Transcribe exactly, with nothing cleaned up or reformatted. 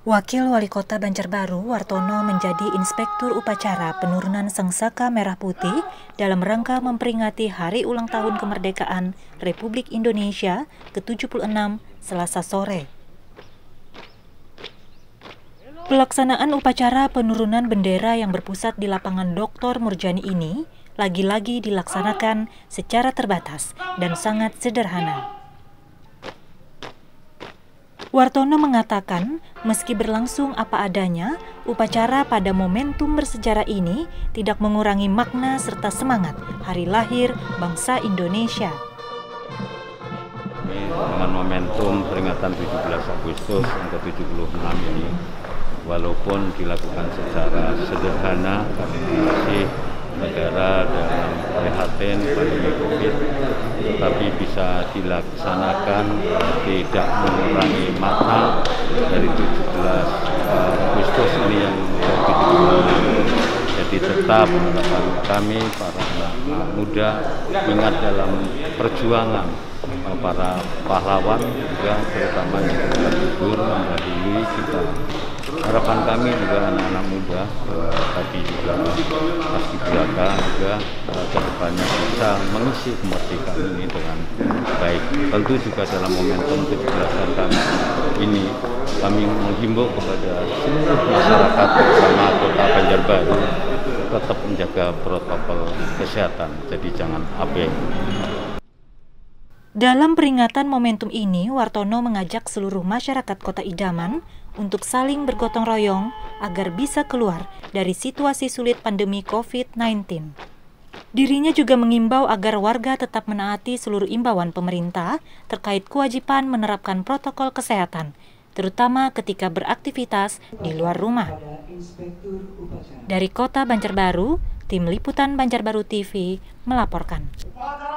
Wakil Wali Kota Banjarbaru, Wartono, menjadi Inspektur Upacara Penurunan Sangsaka Merah Putih dalam rangka memperingati Hari Ulang Tahun Kemerdekaan Republik Indonesia ke tujuh puluh enam Selasa sore. Pelaksanaan upacara penurunan bendera yang berpusat di lapangan Doktor Murjani ini lagi-lagi dilaksanakan secara terbatas dan sangat sederhana. Wartono mengatakan, meski berlangsung apa adanya, upacara pada momentum bersejarah ini tidak mengurangi makna serta semangat hari lahir bangsa Indonesia. Dengan momentum peringatan tujuh belas Agustus yang ke tujuh puluh enam ini, walaupun dilakukan secara sederhana, masih negara dalam prihatin pandemi Covid, tetapi bisa dilaksanakan tidak mengurangi makna dari tujuh belas Agustus ini yang ke tujuh puluh enam. Jadi tetap harapan kami para anak muda ingat dalam perjuangan para pahlawan, juga terutama yang telah gugur mendahului kita. Harapan kami juga anak-anak muda eh, tadi juga paskibraka juga eh, ke depannya bisa mengisi kemerdekaan ini dengan baik. Tentu juga dalam momentum tujuh belasan kami ini kami menghimbau kepada seluruh masyarakat bersama Kota Banjarbaru tetap menjaga protokol kesehatan. Jadi jangan abai. Dalam peringatan momentum ini, Wartono mengajak seluruh masyarakat Kota Idaman untuk saling bergotong royong agar bisa keluar dari situasi sulit pandemi COVID sembilan belas. Dirinya juga mengimbau agar warga tetap menaati seluruh imbauan pemerintah terkait kewajiban menerapkan protokol kesehatan, terutama ketika beraktivitas di luar rumah. Dari Kota Banjarbaru, Tim Liputan Banjarbaru T V melaporkan.